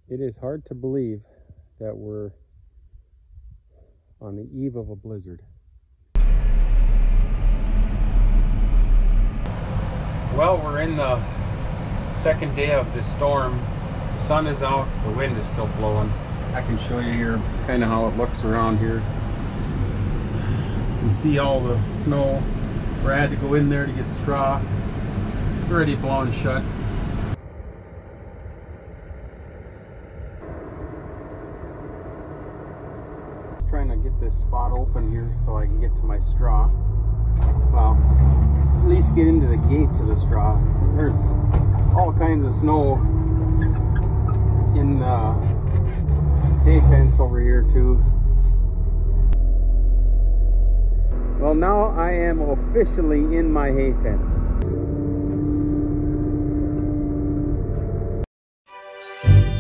It is hard to believe that we're on the eve of a blizzard. Well, we're in the second day of the storm. The sun is out, the wind is still blowing. I can show you here kind of how it looks around here. You can see all the snow where I had to go in there to get straw. It's already blowing shut. Just trying to get this spot open here so I can get to my straw. Well, at least get into the gate to the straw. There's all kinds of snow in the hay fence over here too. Well, now I am officially in my hay fence.